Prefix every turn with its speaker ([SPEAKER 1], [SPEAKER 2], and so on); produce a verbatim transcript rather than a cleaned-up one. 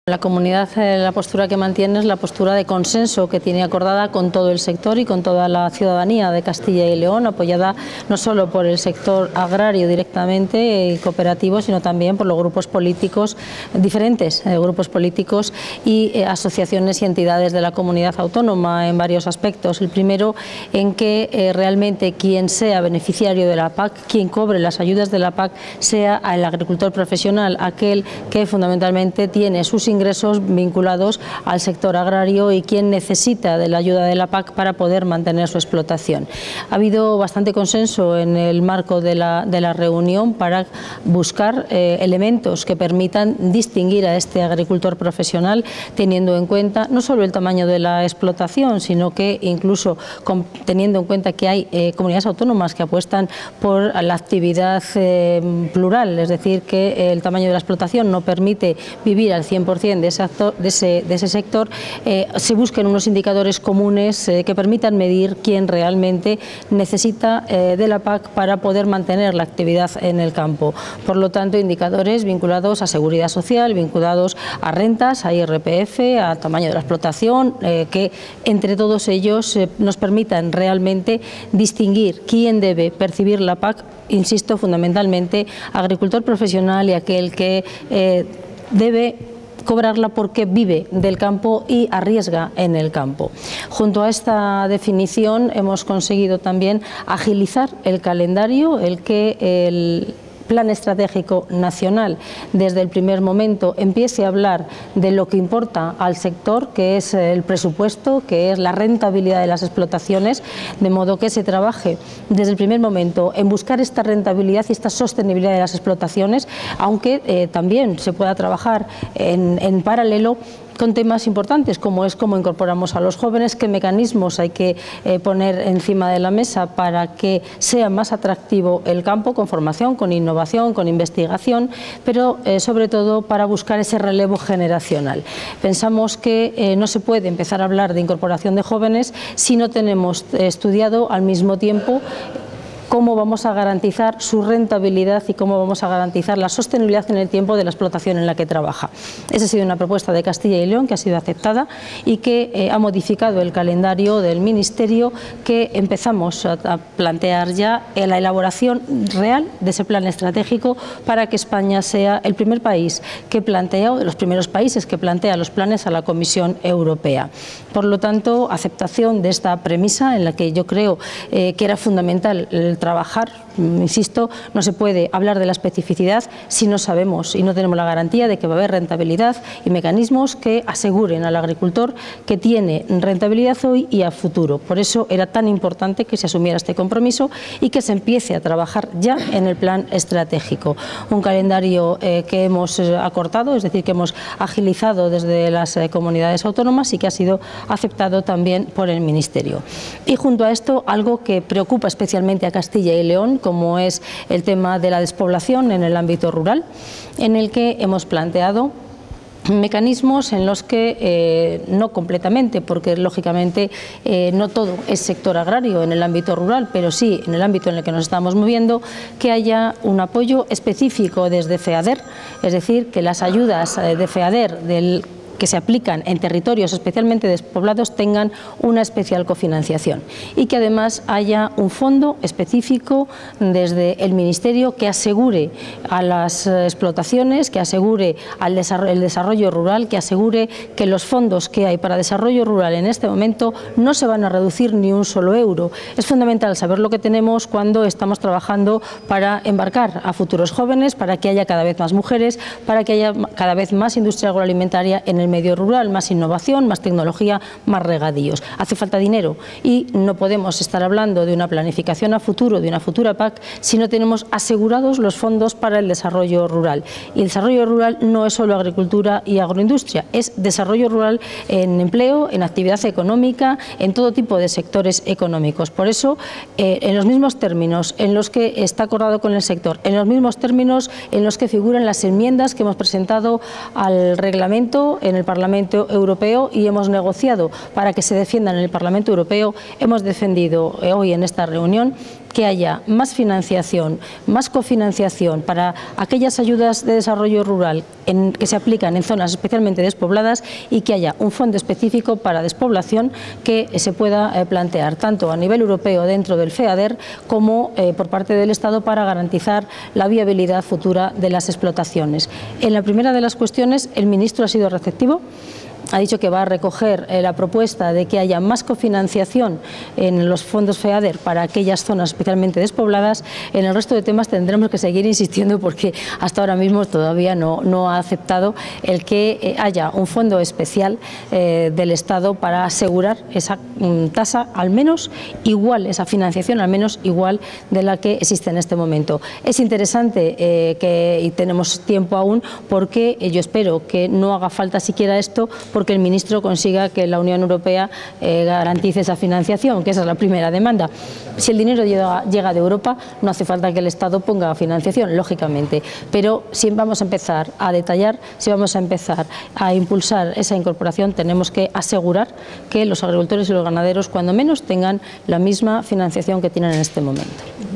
[SPEAKER 1] La comunidad, la postura que mantiene es la postura de consenso que tiene acordada con todo el sector y con toda la ciudadanía de Castilla y León, apoyada no solo por el sector agrario directamente y cooperativo, sino también por los grupos políticos, diferentes eh, grupos políticos y eh, asociaciones y entidades de la comunidad autónoma en varios aspectos. El primero, en que eh, realmente quien sea beneficiario de la P A C, quien cobre las ayudas de la P A C, sea el agricultor profesional, aquel que fundamentalmente tiene sus ingresos ingresos vinculados al sector agrario y quien necesita de la ayuda de la P A C para poder mantener su explotación. Ha habido bastante consenso en el marco de la, de la reunión para buscar eh, elementos que permitan distinguir a este agricultor profesional, teniendo en cuenta no solo el tamaño de la explotación, sino que incluso con, teniendo en cuenta que hay eh, comunidades autónomas que apuestan por la actividad eh, plural, es decir, que el tamaño de la explotación no permite vivir al cien por cien de ese, actor, de ese, de ese sector, eh, se busquen unos indicadores comunes eh, que permitan medir quién realmente necesita eh, de la P A C para poder mantener la actividad en el campo. Por lo tanto, indicadores vinculados a seguridad social, vinculados a rentas, a I R P F, a tamaño de la explotación, eh, que entre todos ellos eh, nos permitan realmente distinguir quién debe percibir la P A C, insisto, fundamentalmente agricultor profesional y aquel que eh, debe cobrarla porque vive del campo y arriesga en el campo. Junto a esta definición hemos conseguido también agilizar el calendario, el que el Plan Estratégico Nacional desde el primer momento empiece a hablar de lo que importa al sector, que es el presupuesto, que es la rentabilidad de las explotaciones, de modo que se trabaje desde el primer momento en buscar esta rentabilidad y esta sostenibilidad de las explotaciones, aunque eh, también se pueda trabajar en, en paralelo con temas importantes como es cómo incorporamos a los jóvenes, qué mecanismos hay que eh, poner encima de la mesa para que sea más atractivo el campo, con formación, con innovación, con investigación, pero eh, sobre todo para buscar ese relevo generacional. Pensamos que eh, no se puede empezar a hablar de incorporación de jóvenes si no tenemos eh, estudiado al mismo tiempo cómo vamos a garantizar su rentabilidad y cómo vamos a garantizar la sostenibilidad en el tiempo de la explotación en la que trabaja. Esa ha sido una propuesta de Castilla y León que ha sido aceptada y que eh, ha modificado el calendario del Ministerio, que empezamos a, a plantear ya en la elaboración real de ese plan estratégico para que España sea el primer país que plantea, o de los primeros países que plantea los planes a la Comisión Europea. Por lo tanto, aceptación de esta premisa en la que yo creo eh, que era fundamental el trabajar, insisto, no se puede hablar de la especificidad si no sabemos y no tenemos la garantía de que va a haber rentabilidad y mecanismos que aseguren al agricultor que tiene rentabilidad hoy y a futuro. Por eso era tan importante que se asumiera este compromiso y que se empiece a trabajar ya en el plan estratégico. Un calendario eh, que hemos acortado, es decir, que hemos agilizado desde las eh, comunidades autónomas y que ha sido aceptado también por el Ministerio. Y junto a esto, algo que preocupa especialmente a Castilla y León, como es el tema de la despoblación en el ámbito rural, en el que hemos planteado mecanismos en los que, eh, no completamente, porque lógicamente eh, no todo es sector agrario en el ámbito rural, pero sí en el ámbito en el que nos estamos moviendo, que haya un apoyo específico desde FEADER, es decir, que las ayudas de FEADER del que se aplican en territorios especialmente despoblados tengan una especial cofinanciación y que además haya un fondo específico desde el Ministerio que asegure a las explotaciones, que asegure al desarrollo, el desarrollo rural, que asegure que los fondos que hay para desarrollo rural en este momento no se van a reducir ni un solo euro. Es fundamental saber lo que tenemos cuando estamos trabajando para embarcar a futuros jóvenes, para que haya cada vez más mujeres, para que haya cada vez más industria agroalimentaria en el medio rural, más innovación, más tecnología, más regadíos. Hace falta dinero y no podemos estar hablando de una planificación a futuro, de una futura P A C, si no tenemos asegurados los fondos para el desarrollo rural. Y el desarrollo rural no es solo agricultura y agroindustria, es desarrollo rural en empleo, en actividad económica, en todo tipo de sectores económicos. Por eso, eh, en los mismos términos en los que está acordado con el sector, en los mismos términos en los que figuran las enmiendas que hemos presentado al reglamento en el Parlamento Europeo y hemos negociado para que se defiendan en el Parlamento Europeo, hemos defendido hoy en esta reunión que haya más financiación, más cofinanciación para aquellas ayudas de desarrollo rural en, que se aplican en zonas especialmente despobladas, y que haya un fondo específico para despoblación que se pueda eh, plantear tanto a nivel europeo dentro del FEADER como eh, por parte del Estado para garantizar la viabilidad futura de las explotaciones. En la primera de las cuestiones el ministro ha sido receptivo. Ha dicho que va a recoger eh, la propuesta de que haya más cofinanciación en los fondos FEADER para aquellas zonas especialmente despobladas. En el resto de temas tendremos que seguir insistiendo porque hasta ahora mismo todavía no, no ha aceptado el que eh, haya un fondo especial eh, del Estado para asegurar esa mm, tasa al menos igual, esa financiación al menos igual de la que existe en este momento. Es interesante eh, que, y tenemos tiempo aún, porque eh, yo espero que no haga falta siquiera esto, porque el ministro consiga que la Unión Europea eh, garantice esa financiación, que esa es la primera demanda. Si el dinero llega, llega de Europa, no hace falta que el Estado ponga financiación, lógicamente, pero si vamos a empezar a detallar, si vamos a empezar a impulsar esa incorporación, tenemos que asegurar que los agricultores y los ganaderos, cuando menos, tengan la misma financiación que tienen en este momento.